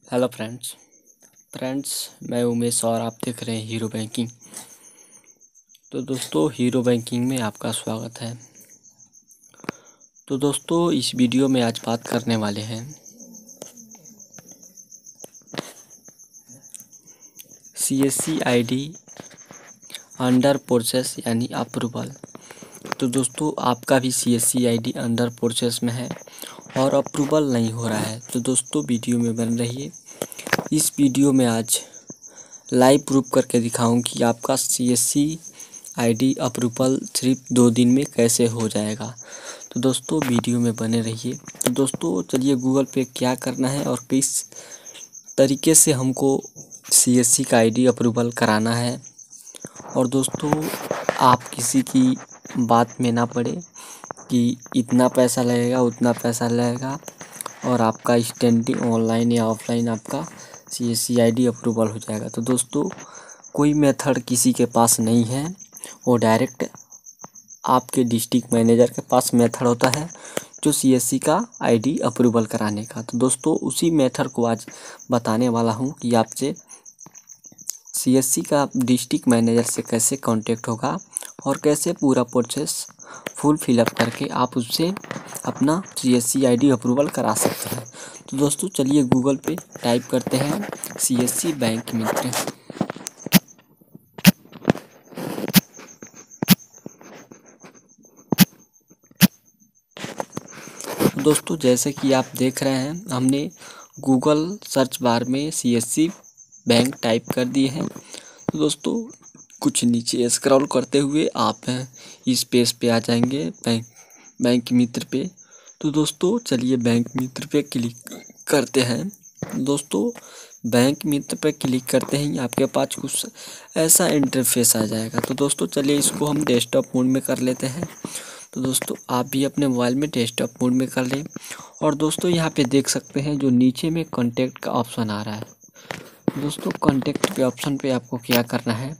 Hello friends मैं उमेश और आप देख रहे हैं हीरो बैंकिंग। तो दोस्तों हीरो बैंकिंग में आपका स्वागत है। तो दोस्तों इस वीडियो में आज बात करने वाले हैं CSC ID अंडर प्रोसेस यानी अप्रूवल। तो दोस्तों आपका भी CSC ID अंडर प्रोसेस में है और अप्रूवल नहीं हो रहा है, तो दोस्तों वीडियो में बन रहिए। इस वीडियो में आज लाइव प्रूफ करके दिखाऊं कि आपका CSC ID अप्रूवल सिर्फ 2 दिन में कैसे हो जाएगा। तो दोस्तों वीडियो में बने रहिए। तो दोस्तों चलिए गूगल पे क्या करना है और किस तरीके से हमको CSC का ID अप्रूवल कराना है। और दोस्तों आप किसी की बात में ना पड़े कि इतना पैसा लगेगा उतना पैसा लगेगा और आपका स्टैंडिंग ऑनलाइन या ऑफलाइन आपका CSC ID अप्रूवल हो जाएगा। तो दोस्तों कोई मेथड किसी के पास नहीं है, वो डायरेक्ट आपके डिस्ट्रिक्ट मैनेजर के पास मेथड होता है जो CSC का ID अप्रूवल कराने का। तो दोस्तों उसी मेथड को आज बताने वाला हूँ कि आपसे CSC का डिस्ट्रिक्ट मैनेजर से कैसे कांटेक्ट होगा और कैसे पूरा प्रोसेस फुल फिलअप करके आप उससे अपना CSC ID अप्रूवल करा सकते हैं। तो दोस्तों चलिए गूगल पे टाइप करते हैं CSC बैंक मित्र। दोस्तों जैसे कि आप देख रहे हैं हमने गूगल सर्च बार में CSC बैंक टाइप कर दिए हैं। तो दोस्तों कुछ नीचे स्क्रॉल करते हुए आप इस पेज पे आ जाएंगे बैंक मित्र पे। तो दोस्तों चलिए बैंक मित्र पे क्लिक करते हैं। दोस्तों बैंक मित्र पे क्लिक करते ही आपके पास कुछ ऐसा इंटरफेस आ जाएगा। तो दोस्तों चलिए इसको हम डेस्कटॉप मोड में कर लेते हैं। तो दोस्तों आप भी अपने मोबाइल में डेस्कटॉप मोड में कर लें। और दोस्तों यहाँ पे देख सकते हैं जो नीचे में कॉन्टैक्ट का ऑप्शन आ रहा है। दोस्तों कॉन्टैक्ट के ऑप्शन पे आपको क्या करना है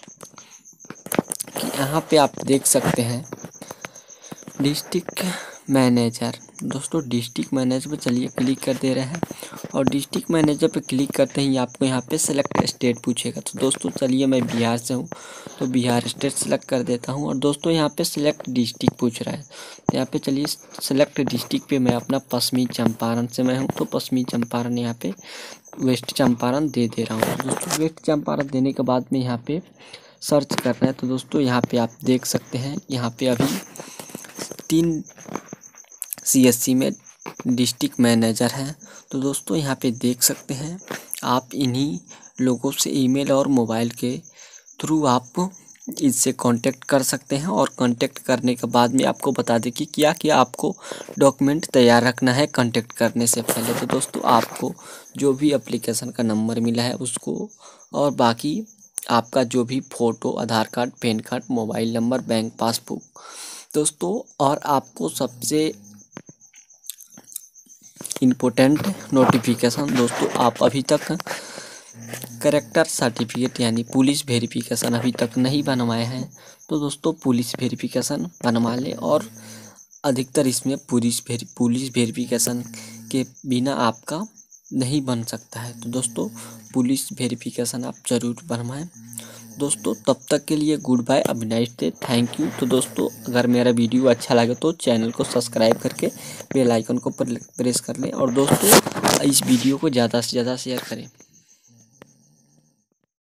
कि यहाँ पे आप देख सकते हैं डिस्ट्रिक्ट मैनेजर। दोस्तों डिस्ट्रिक्ट मैनेजर पे चलिए क्लिक कर दे रहे हैं और डिस्ट्रिक्ट मैनेजर पे क्लिक करते ही आपको यहाँ पे सेलेक्ट स्टेट पूछेगा। तो दोस्तों चलिए मैं बिहार से हूँ तो बिहार स्टेट सेलेक्ट कर देता हूँ। और दोस्तों यहाँ पे सिलेक्ट डिस्ट्रिक्ट पूछ रहा है, तो यहाँ पे चलिए सेलेक्ट डिस्ट्रिक्ट पे मैं अपना पश्चिमी चंपारण से मैं हूँ तो पश्चिमी चंपारण यहाँ पे वेस्ट चंपारण दे रहा हूँ। तो दोस्तों वेस्ट चंपारण देने के बाद में यहाँ पे सर्च करना है। तो दोस्तों यहाँ पे आप देख सकते हैं यहाँ पे अभी 3 CSC में डिस्ट्रिक्ट मैनेजर हैं। तो दोस्तों यहाँ पे देख सकते हैं आप इन्हीं लोगों से ईमेल और मोबाइल के थ्रू आप इससे कांटेक्ट कर सकते हैं। और कांटेक्ट करने के बाद में आपको बता दें कि क्या क्या आपको डॉक्यूमेंट तैयार रखना है कांटेक्ट करने से पहले। तो दोस्तों आपको जो भी एप्लीकेशन का नंबर मिला है उसको और बाकी आपका जो भी photo, Aadhaar card, PAN card, mobile number, bank passbook दोस्तों। और आपको सबसे इम्पोर्टेंट नोटिफिकेशन दोस्तों, आप अभी तक कैरेक्टर सर्टिफिकेट यानी पुलिस वेरिफिकेशन अभी तक नहीं बनवाए हैं तो दोस्तों पुलिस वेरिफिकेशन बनवा लें। और अधिकतर इसमें पुलिस वेरिफिकेशन के बिना आपका नहीं बन सकता है। तो दोस्तों पुलिस वेरिफिकेशन आप ज़रूर बनवाएं। दोस्तों तब तक के लिए गुड बाय, अब नाइस डे, थैंक यू। तो दोस्तों अगर मेरा वीडियो अच्छा लगे तो चैनल को सब्सक्राइब करके बेल आइकन को प्रेस कर लें और दोस्तों इस वीडियो को ज़्यादा से ज़्यादा शेयर करें।